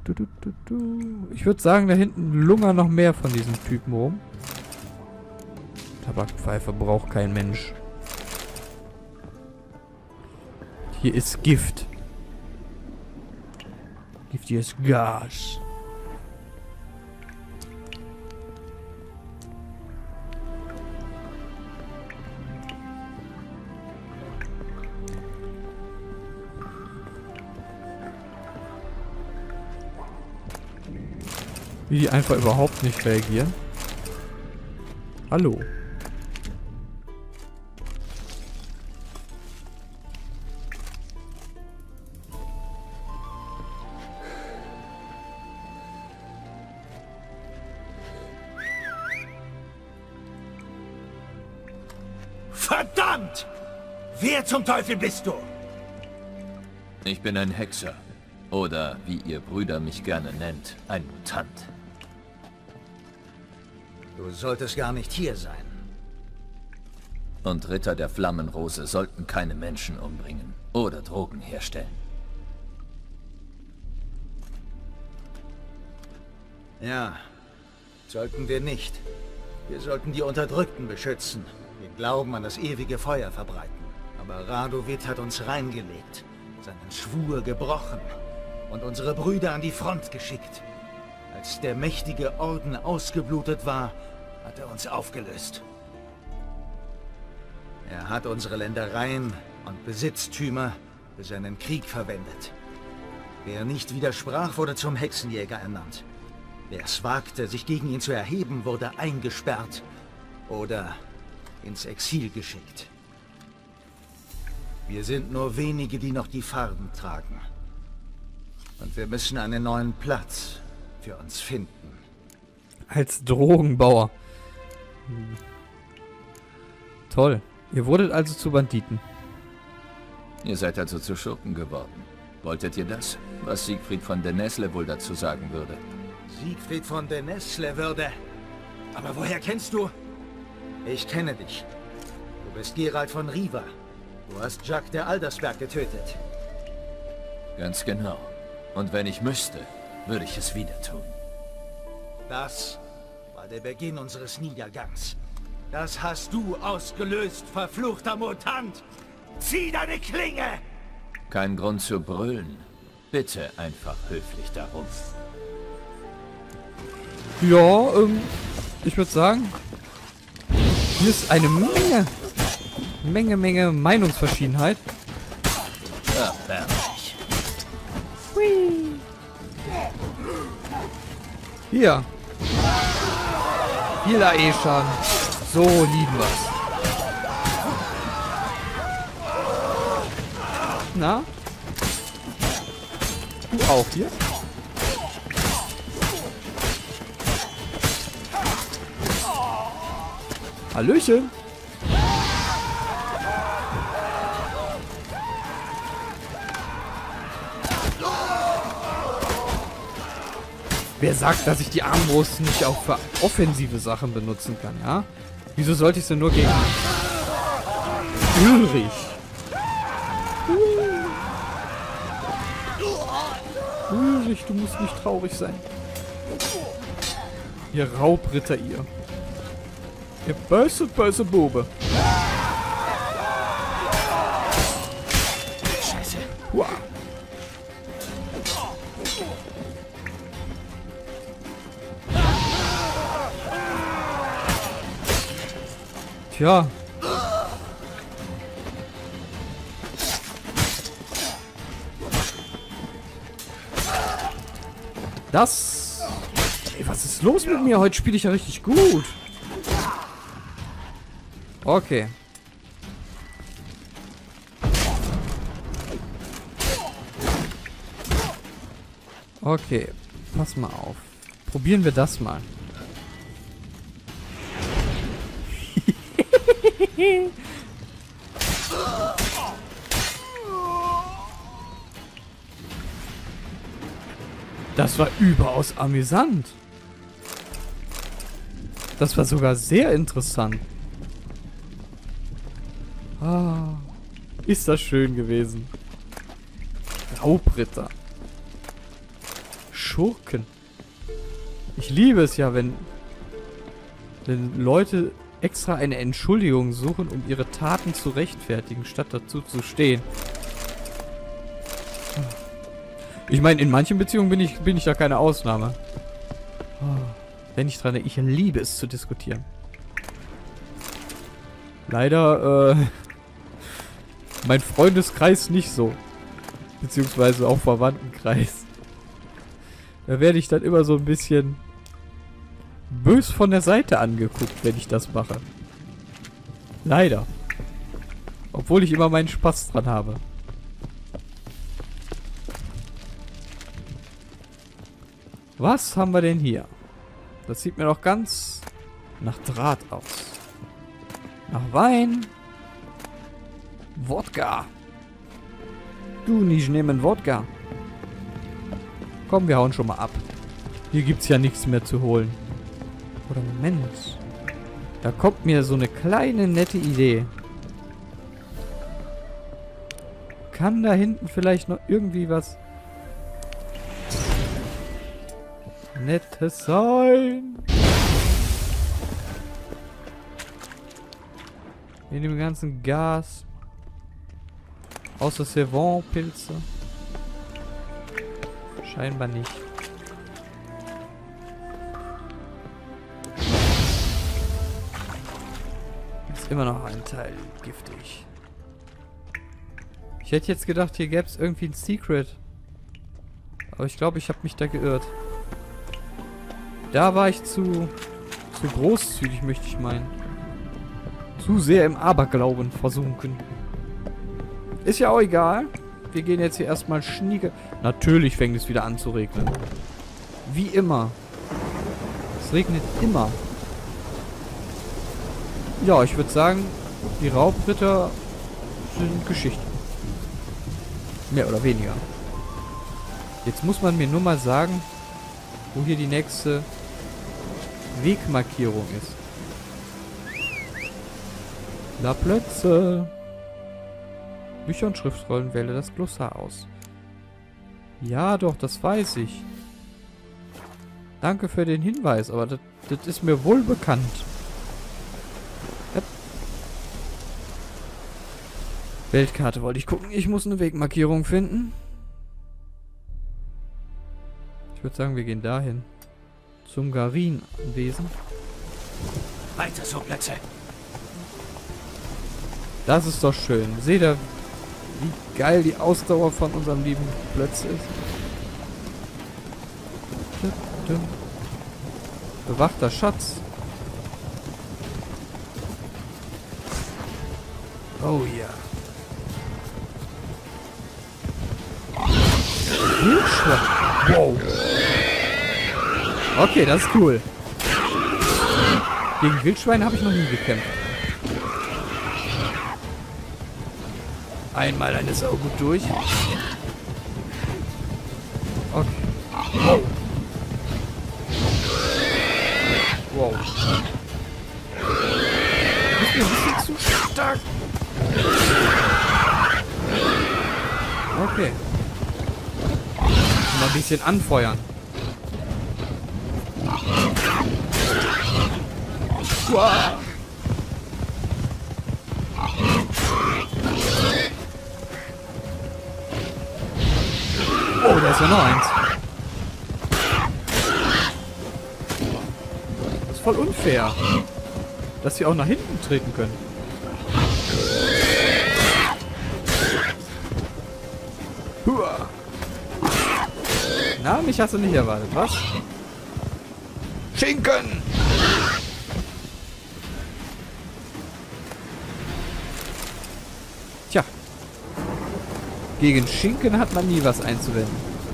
Ich würde sagen, da hinten lungern noch mehr von diesen Typen rum. Tabakpfeife braucht kein Mensch. Hier ist Gift. Giftiges Gas. Wie die einfach überhaupt nicht reagieren. Hallo. Verdammt! Wer zum Teufel bist du? Ich bin ein Hexer. Oder, wie ihr Brüder mich gerne nennt, ein Mutant. Du solltest gar nicht hier sein. Und Ritter der Flammenrose sollten keine Menschen umbringen oder Drogen herstellen. Ja, sollten wir nicht. Wir sollten die Unterdrückten beschützen, den Glauben an das ewige Feuer verbreiten. Aber Radovid hat uns reingelegt, seinen Schwur gebrochen und unsere Brüder an die Front geschickt. Als der mächtige Orden ausgeblutet war, hat er uns aufgelöst. Er hat unsere Ländereien und Besitztümer für seinen Krieg verwendet. Wer nicht widersprach, wurde zum Hexenjäger ernannt. Wer es wagte, sich gegen ihn zu erheben, wurde eingesperrt oder ins Exil geschickt. Wir sind nur wenige, die noch die Farben tragen. Und wir müssen einen neuen Platz für uns finden. Als Drogenbauer. Toll. Ihr wurdet also zu Banditen. Ihr seid also zu Schurken geworden. Wolltet ihr das? Was Siegfried von der Nesle wohl dazu sagen würde? Siegfried von der Nesle würde... Aber woher kennst du? Ich kenne dich. Du bist Geralt von Riva. Du hast Jacques der Aldersberg getötet. Ganz genau. Und wenn ich müsste, würde ich es wieder tun. Das war der Beginn unseres Niedergangs. Das hast du ausgelöst, verfluchter Mutant! Zieh deine Klinge! Kein Grund zu brüllen. Bitte einfach höflich darum. Ja, ich würde sagen, hier ist eine Menge Meinungsverschiedenheit. Erbärmlich. Hui. Hier. Hila Eshan. So lieben wir's. Na? Du auch hier? Hallöchen. Wer sagt, dass ich die Armbrust nicht auch für offensive Sachen benutzen kann, ja? Wieso sollte ich sie nur gegen Ulrich? Ulrich, du musst nicht traurig sein. Ihr Raubritter, ihr. Ihr böse Bube. Scheiße. Wow. Tja. Das... Ey, was ist los mit mir? Heute spiele ich ja richtig gut. Okay. Okay. Pass mal auf. Probieren wir das mal. Das war überaus amüsant. Das war sogar sehr interessant. Ah, ist das schön gewesen. Raubritter. Schurken. Ich liebe es ja, wenn Leute extra eine Entschuldigung suchen, um ihre Taten zu rechtfertigen, statt dazu zu stehen. Ich meine, in manchen Beziehungen bin ich da keine Ausnahme. Wenn ich dran denke, ich liebe es zu diskutieren. Leider, mein Freundeskreis nicht so. Beziehungsweise auch Verwandtenkreis. Da werde ich dann immer so ein bisschen bös von der Seite angeguckt, wenn ich das mache. Leider. Obwohl ich immer meinen Spaß dran habe. Was haben wir denn hier? Das sieht mir doch ganz nach Draht aus. Nach Wein. Wodka. Du nicht nehmen Wodka. Komm, wir hauen schon mal ab. Hier gibt's ja nichts mehr zu holen. Oder Moment. Da kommt mir so eine kleine nette Idee. Kann da hinten vielleicht noch irgendwie was Nettes sein? In dem ganzen Gas. Außer Savon-Pilze. Scheinbar nicht. Ist immer noch ein Teil giftig. Ich hätte jetzt gedacht, hier gäbe es irgendwie ein Secret. Aber ich glaube, ich habe mich da geirrt. Da war ich zu großzügig, möchte ich meinen. Zu sehr im Aberglauben versunken. Ist ja auch egal. Wir gehen jetzt hier erstmal schnieke. Natürlich fängt es wieder an zu regnen. Wie immer. Es regnet immer. Ja, ich würde sagen, die Raubritter sind Geschichte. Mehr oder weniger. Jetzt muss man mir nur mal sagen, wo hier die nächste Wegmarkierung ist. La Plätze. Bücher und Schriftrollen, wähle das Glossar aus. Ja, doch, das weiß ich. Danke für den Hinweis, aber das ist mir wohl bekannt. Weltkarte wollte ich gucken. Ich muss eine Wegmarkierung finden. Ich würde sagen, wir gehen dahin. Zum Garin-Anwesen. Weiter so, Plätze. Das ist doch schön. Seht ihr, wie geil die Ausdauer von unserem lieben Plötz ist? Bewachter Schatz. Oh ja. Wildschwein. Wow. Okay, das ist cool. Gegen Wildschweine habe ich noch nie gekämpft. Einmal eine Sau gut durch. Okay. Wow. Wow. Du bist mir ein bisschen zu stark. Okay. Mal ein bisschen anfeuern. Wow. Oh, da ist ja noch eins. Das ist voll unfair, dass sie auch nach hinten treten können. Hua. Na, mich hast du nicht erwartet, was? Schinken! Tja. Gegen Schinken hat man nie was einzuwenden.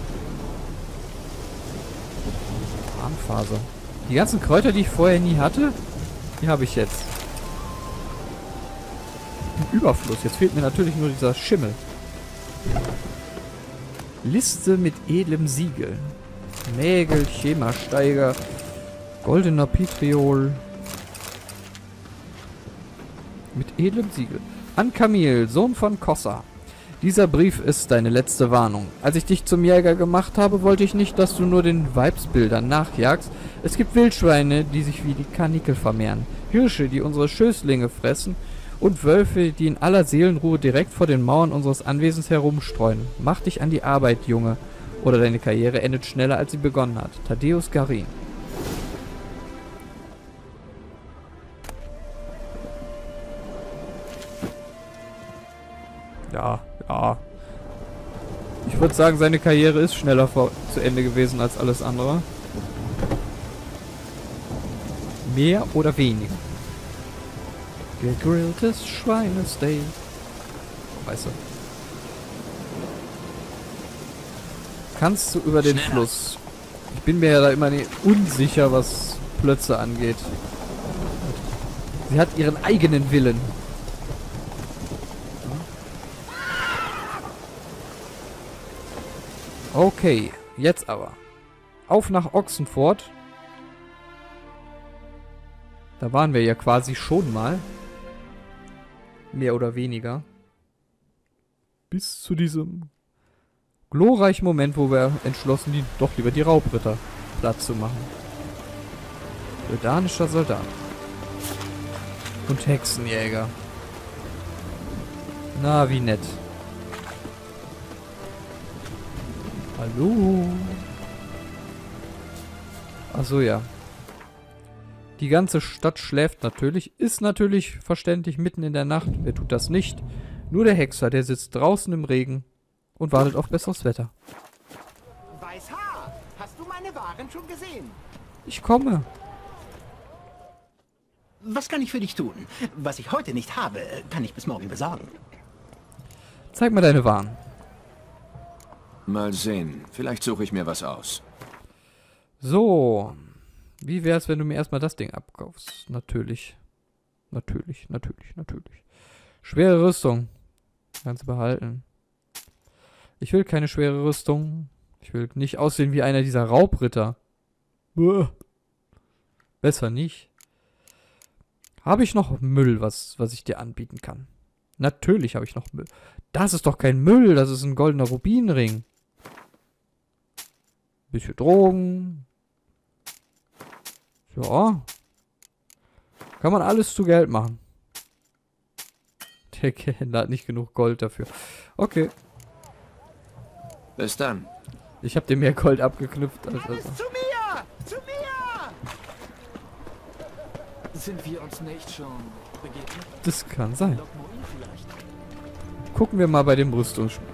Armfaser. Die ganzen Kräuter, die ich vorher nie hatte, die habe ich jetzt. Im Überfluss. Jetzt fehlt mir natürlich nur dieser Schimmel. Liste mit edlem Siegel. Nägel, Chemasteiger, goldener Pitriol. Mit edlem Siegel. An Camille, Sohn von Kossa. Dieser Brief ist deine letzte Warnung. Als ich dich zum Jäger gemacht habe, wollte ich nicht, dass du nur den Weibsbildern nachjagst. Es gibt Wildschweine, die sich wie die Karnickel vermehren. Hirsche, die unsere Schößlinge fressen. Und Wölfe, die in aller Seelenruhe direkt vor den Mauern unseres Anwesens herumstreuen. Mach dich an die Arbeit, Junge. Oder deine Karriere endet schneller, als sie begonnen hat. Thaddeus Garin. Ja. Ich würde sagen, seine Karriere ist schneller zu Ende gewesen als alles andere. Mehr oder weniger. Gegrilltes Schweinesteak. Weißt du. Kannst du über den Fluss? Ich bin mir ja da immer unsicher, was Plötze angeht. Sie hat ihren eigenen Willen. Okay, jetzt aber. Auf nach Ochsenfurt. Da waren wir ja quasi schon mal. Mehr oder weniger. Bis zu diesem glorreichen Moment, wo wir entschlossen, doch lieber die Raubritter platt zu machen. Redanischer Soldat. Und Hexenjäger. Na, wie nett. Hallo. Achso, ja. Die ganze Stadt schläft natürlich. Ist natürlich verständlich mitten in der Nacht. Wer tut das nicht? Nur der Hexer, der sitzt draußen im Regen und wartet auf besseres Wetter. Weißhaar, hast du meine Waren schon gesehen? Ich komme. Was kann ich für dich tun? Was ich heute nicht habe, kann ich bis morgen besorgen. Zeig mir deine Waren. Mal sehen. Vielleicht suche ich mir was aus. So. Wie wär's, wenn du mir erstmal das Ding abkaufst? Natürlich. Natürlich. Schwere Rüstung. Kannst du behalten. Ich will keine schwere Rüstung. Ich will nicht aussehen wie einer dieser Raubritter. Buh. Besser nicht. Habe ich noch Müll, was ich dir anbieten kann? Natürlich habe ich noch Müll. Das ist doch kein Müll, das ist ein goldener Rubinring. Bisschen Drogen. Ja. Kann man alles zu Geld machen. Der Händler hat nicht genug Gold dafür. Okay. Bis dann. Ich habe dir mehr Gold abgeknüpft als Alles zu mir! Zu mir! Sind wir uns nicht schon begegnet? Das kann sein. Lokmoin vielleicht? Gucken wir mal bei dem Rüstungsschmied.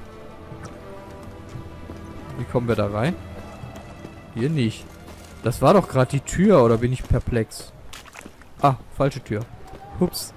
Wie kommen wir da rein? Hier nicht. Das war doch gerade die Tür, oder bin ich perplex? Ah, falsche Tür. Ups.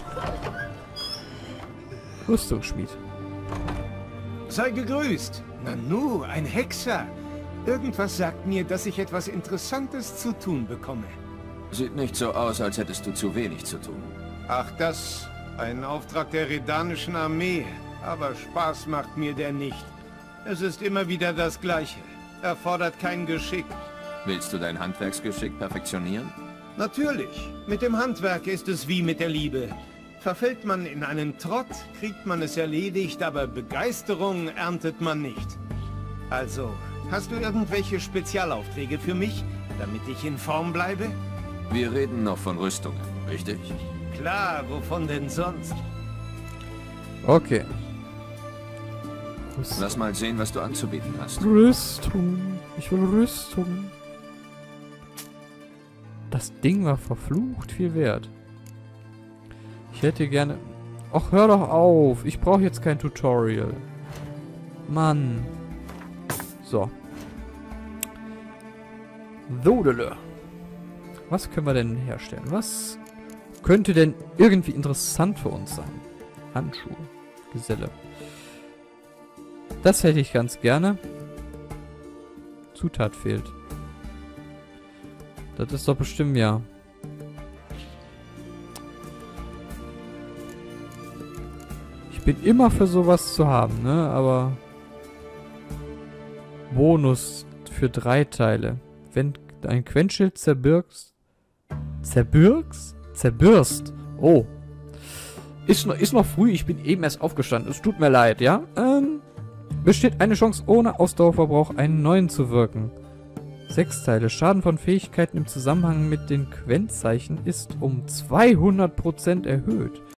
Rüstungsschmied. Sei gegrüßt. Nanu, ein Hexer. Irgendwas sagt mir, dass ich etwas Interessantes zu tun bekomme. Sieht nicht so aus, als hättest du zu wenig zu tun. Ach, das... Ein Auftrag der redanischen Armee. Aber Spaß macht mir der nicht. Es ist immer wieder das Gleiche. Erfordert kein Geschick. Willst du dein Handwerksgeschick perfektionieren? Natürlich. Mit dem Handwerk ist es wie mit der Liebe. Verfällt man in einen Trott, kriegt man es erledigt, aber Begeisterung erntet man nicht. Also, hast du irgendwelche Spezialaufträge für mich, damit ich in Form bleibe? Wir reden noch von Rüstungen, richtig? Klar, wovon denn sonst? Okay. Lass mal sehen, was du anzubieten hast. Rüstung. Ich will Rüstung. Das Ding war verflucht viel wert. Ich hätte gerne... Ach, hör doch auf. Ich brauche jetzt kein Tutorial. Mann. So. Sodele. Was können wir denn herstellen? Was könnte denn irgendwie interessant für uns sein? Handschuhe. Geselle. Das hätte ich ganz gerne. Zutat fehlt. Das ist doch bestimmt ja. Ich bin immer für sowas zu haben, ne? Aber Bonus für 3 Teile. Wenn ein Quentschild zerbirgst. Zerbirgst? Zerbirst. Oh. Ist noch früh, ich bin eben erst aufgestanden. Es tut mir leid, ja? Besteht eine Chance, ohne Ausdauerverbrauch einen neuen zu wirken. 6 Teile. Schaden von Fähigkeiten im Zusammenhang mit den Quentzeichen ist um 200% erhöht.